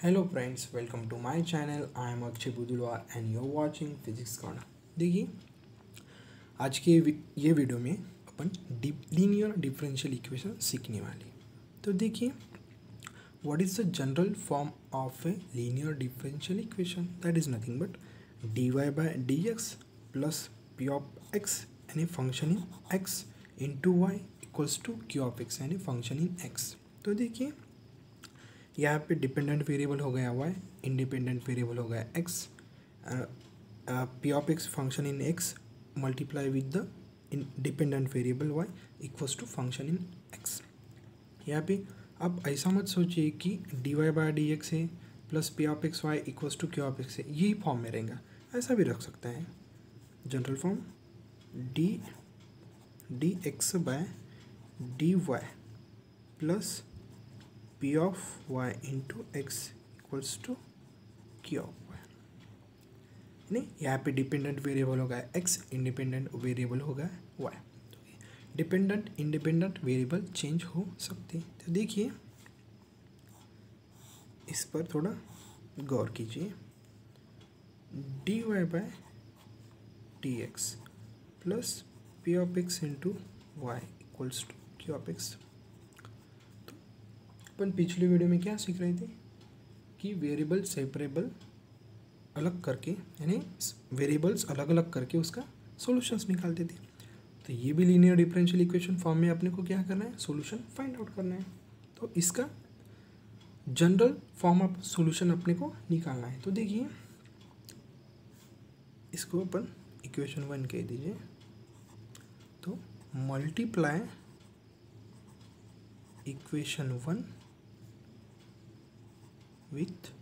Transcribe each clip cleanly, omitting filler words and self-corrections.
Hello friends, welcome to my channel. I am Akshay Budulwar and you are watching physics corner. देखिए, आज के ये video में अपन लीनियर डिफरेंशियल इक्वेशन सीखने वाले हैं। तो देखिए, what is the general form of a linear differential equation? That is nothing but dy by dx plus p of x any function in x into y equals to q of x any function in x। तो देखिए, यहाँ पे dependent variable हो गया y, independent variable हो गया x, p of x function in x multiply with the dependent variable y equals to function in x। यहाँ पे अब ऐसा मत सोचिए कि dy बाई डी एक्स है plus p of x y equals to q of x है, यही फॉर्म में रहेगा। ऐसा भी रख सकते हैं general form d x by d y plus p of y into x equals to q of y. नहीं, यहाँ पे डिपेंडेंट वेरिएबल होगा एक्स, इंडिपेंडेंट वेरिएबल होगा y. Dependent independent variable change हो सकते हैं। तो देखिए, इस पर थोड़ा गौर कीजिए। D y by d x plus p of x into y equals to q of x. अपन पिछले वीडियो में क्या सीख रहे थे कि वेरिएबल सेपरेबल अलग करके, यानी वेरिएबल्स अलग अलग करके उसका सॉल्यूशंस निकालते थे। तो ये भी लीनियर डिफरेंशियल इक्वेशन फॉर्म में अपने को क्या करना है, सॉल्यूशन फाइंड आउट करना है। तो इसका जनरल फॉर्म ऑफ सॉल्यूशन अपने को निकालना है। तो देखिए, इसको अपन इक्वेशन 1 कह दीजिए। तो multiply equation 1 with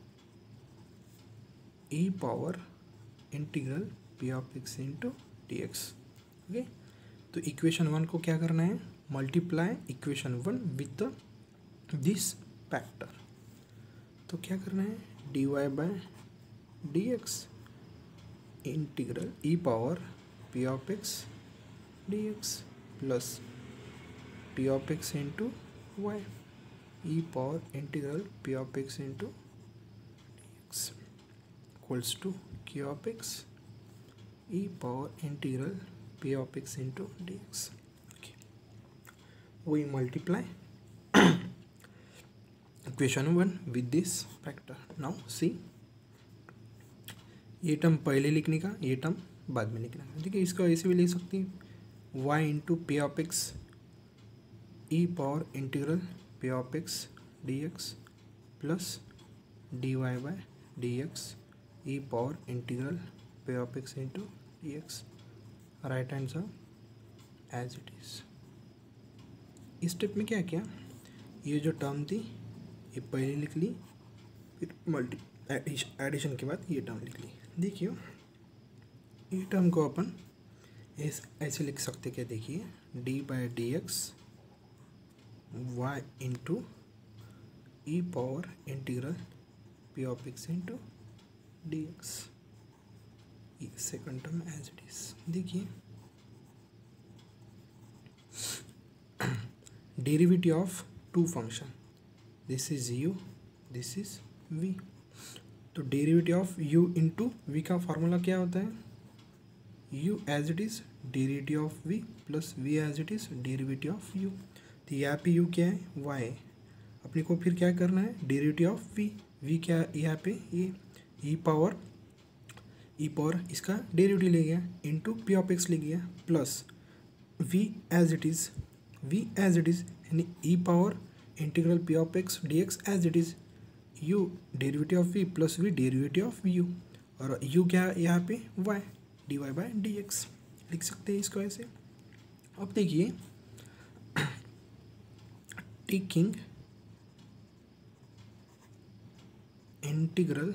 e power integral p of x into d x. Okay, तो इक्वेशन 1 को क्या करना है, multiply equation 1 with this factor. तो क्या करना है, d y by d x integral e power p of x d x plus p of x into y e power integral p of x into d x equals to q of x e power integral p of x into dx. Okay, we multiply equation 1 with this factor. Now see, ये term पहले लिखने का, ये term बाद में लिखने का। ठीक है, इसको ऐसे भी लिख सकते हैं, y into p of x e power integral p of x d x plus d y by d x e power integral p of x into d x. Right hand side as it is. इस step में क्या किया, ये जो term थी ये पहले लिख ली, फिर एडिशन के बाद ये टर्म लिख ली। देखिए, ये टर्म को अपन ऐसे लिख सकते क्या, देखिए, d by d x y into e power integral p of x into dx, second term as it is. देखिए, derivative of two function, this is u, this is v। तो derivative of u into v का formula क्या होता है, u as it is derivative of v plus v as it is derivative of u। तो यहाँ पे u क्या है, y है। अपने को फिर क्या करना है, डेरिवेटिव ऑफ v क्या है, यहाँ पे ये ई पावर इसका डेरिवेटिव ले गया इंटू पी ऑफ एक्स ले गया plus v as it is यानी e power integral p of x d x as it is u derivative of v plus v derivative of u, और u क्या है यहाँ पे, y d y by d x लिख सकते हैं इसको ऐसे। अब देखिए, taking integral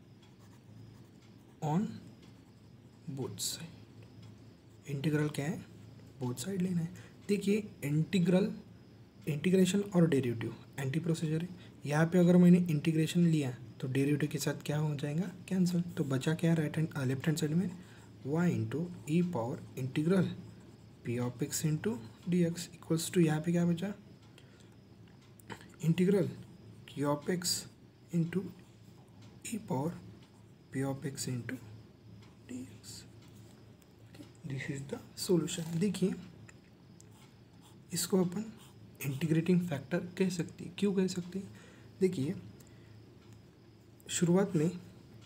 on both side. Integral क्या है, बोथ साइड लेना है। देखिए, इंटीग्रेशन और डेरिवेटिव एंटी प्रोसीजर है। यहाँ पे अगर मैंने इंटीग्रेशन लिया तो डेरिवेटिव के साथ क्या हो जाएगा, कैंसिल। तो बचा क्या, लेफ्ट हैंड साइड में y into e power integral p of x into d x equals to, यहाँ पे क्या बचा, integral q of x into e power p of x into d x. This is the solution. देखिए इसको अपन integrating factor कह सकते हैं। क्यों कह सकते हैं? देखिए शुरुआत में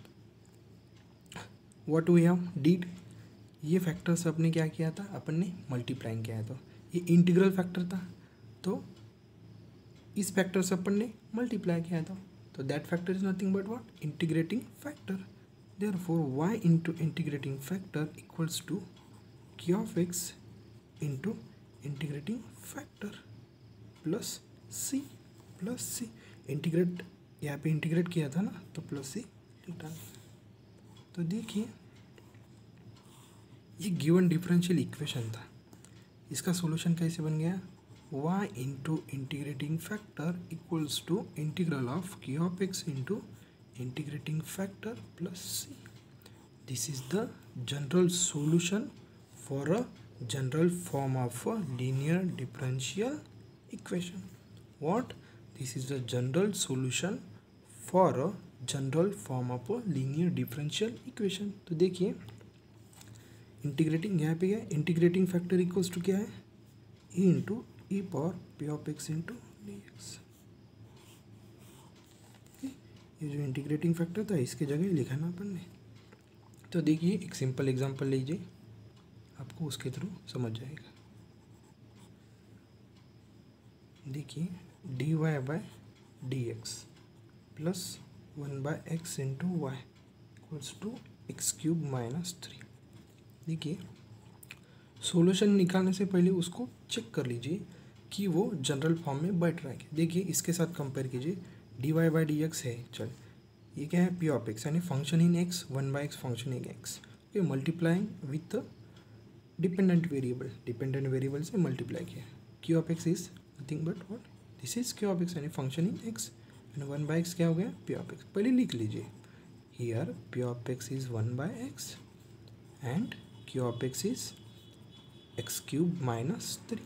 व्हाट वी हैव डीड, ये फैक्टर्स अपने क्या किया था, अपन ने मल्टीप्लाइंग किया था। ये इंटीग्रल फैक्टर था तो इस फैक्टर से अपन ने मल्टीप्लाई किया था, तो that factor is nothing but what, integrating factor. Therefore y into integrating factor equals to q of x into integrating factor plus c। Integrate यहाँ पे इंटीग्रेट किया था ना, तो प्लस c लिखा। तो देखिए ये गिवन डिफरेंशियल इक्वेशन था, इसका सॉल्यूशन कैसे बन गया, y into integrating factor equals to integral of q of x into integrating factor plus c। This is the general solution for a general form of a linear differential equation. What? This is the general solution for a general form of a linear differential equation. तो देखिए integrating यहाँ पे क्या है, integrating factor equals to क्या है, e into e power p of x into d x. ये जो इंटीग्रेटिंग फैक्टर था इसके जगह लिखा ना अपन ने। तो देखिए एक सिंपल एग्जांपल लीजिए, आपको उसके थ्रू समझ जाएगा। देखिए d y by d x plus 1/x into y equals to x cube minus 3। देखिए सॉल्यूशन निकालने से पहले उसको चेक कर लीजिए कि वो जनरल फॉर्म में बैठ रहा है। देखिए इसके साथ कंपेयर कीजिए, d y by d x है, चल ये क्या है, पी ऑफ एक्स यानी function in x, 1/x function in x, okay, multiplying with dependent variable से मल्टीप्लाई किया। Q of x is nothing but what, this is q of x यानी function in x, and 1/x क्या हो गया, P of x. पहले लिख लीजिए, here p of x is 1/x and q of x is x cube minus 3।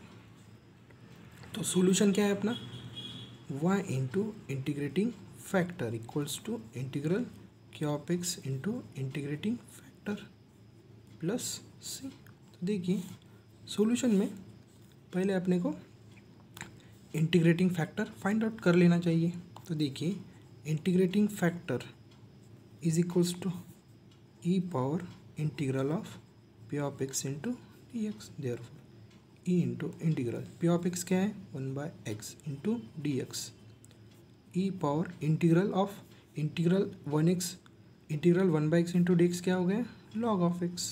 तो solution क्या है अपना, y into integrating factor equals to integral q of x into integrating factor plus c। तो देखिए solution में पहले अपने को इंटीग्रेटिंग फैक्टर फाइंड आउट कर लेना चाहिए। तो देखिए integrating factor is equals to e power integral of p of x into d x. Therefore e into integral p of x क्या है, 1/x into d x, e power integral of integral 1x integral 1/x into d x क्या हो गया, log of x.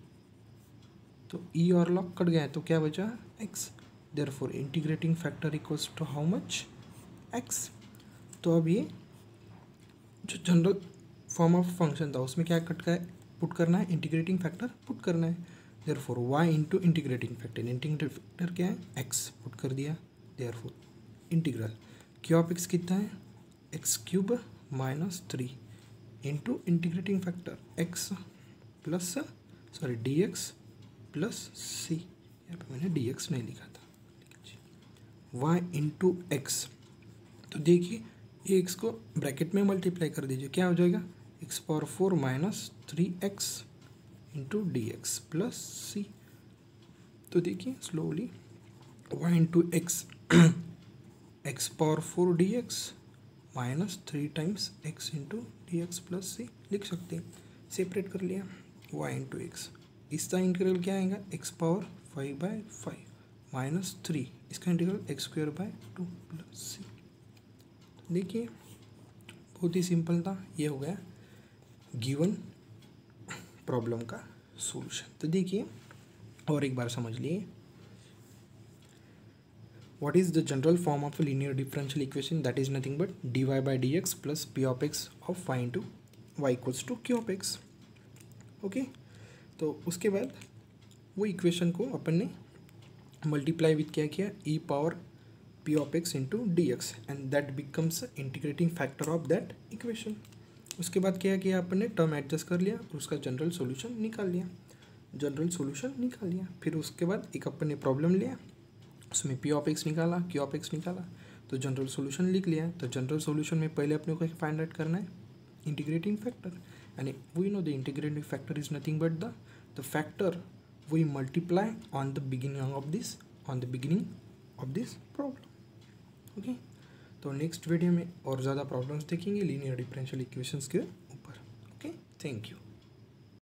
तो ई और log cut गया तो क्या बचा, x। Therefore integrating factor equals to how much, x। तो अब ये जो जनरल फॉर्म ऑफ फंक्शन था उसमें क्या पुट करना है, इंटीग्रेटिंग फैक्टर पुट करना है। Therefore y into integrating factor क्या है, x पुट कर दिया। Therefore integral q of x कितना है, x cube minus 3 into integrating factor x plus sorry d x plus c. यहाँ पे मैंने डी एक्स नहीं लिखा था, y इंटू एक्स। तो देखिए ये x को ब्रैकेट में मल्टीप्लाई कर दीजिए, क्या हो जाएगा, x power 4 minus 3x into d x plus c. तो देखिए slowly y into x x power 4 d x minus 3 times x into d x plus c लिख सकते हैं। सेपरेट कर लिया y इंटू एक्स, इसका इंटीग्रल क्या आएगा, एक्स पावर 5/5 माइनस 3, इसका इंटीग्रल x²/2 प्लस सी। देखिए बहुत ही सिंपल था, ये हो गया गिवन प्रॉब्लम का सॉल्यूशन। तो देखिए और एक बार समझ लिए, what is the general form of a linear differential equation, that is nothing but dy by dx plus p of x of y into y equals to q of x। Okay, तो उसके बाद वो equation को अपन ने multiply with क्या किया, e power p of x into d x, and that becomes integrating factor of that equation. उसके बाद क्या किया अपन ने, टर्म एडजस्ट कर लिया और उसका जनरल सॉल्यूशन निकाल लिया। फिर उसके बाद एक अपन ने प्रॉब्लम लिया, उसमें पी ऑफ एक्स निकाला, क्यू ऑफ एक्स निकाला, तो जनरल सॉल्यूशन लिख लिया। तो जनरल सॉल्यूशन में पहले अपने को फाइंड आउट करना है integrating factor, and we know the integrating factor is nothing but the factor we multiply on the beginning of this problem. Okay तो नेक्स्ट वीडियो में और ज़्यादा प्रॉब्लम्स देखेंगे लीनियर डिफरेंशियल इक्वेशंस के ऊपर. Okay, thank you.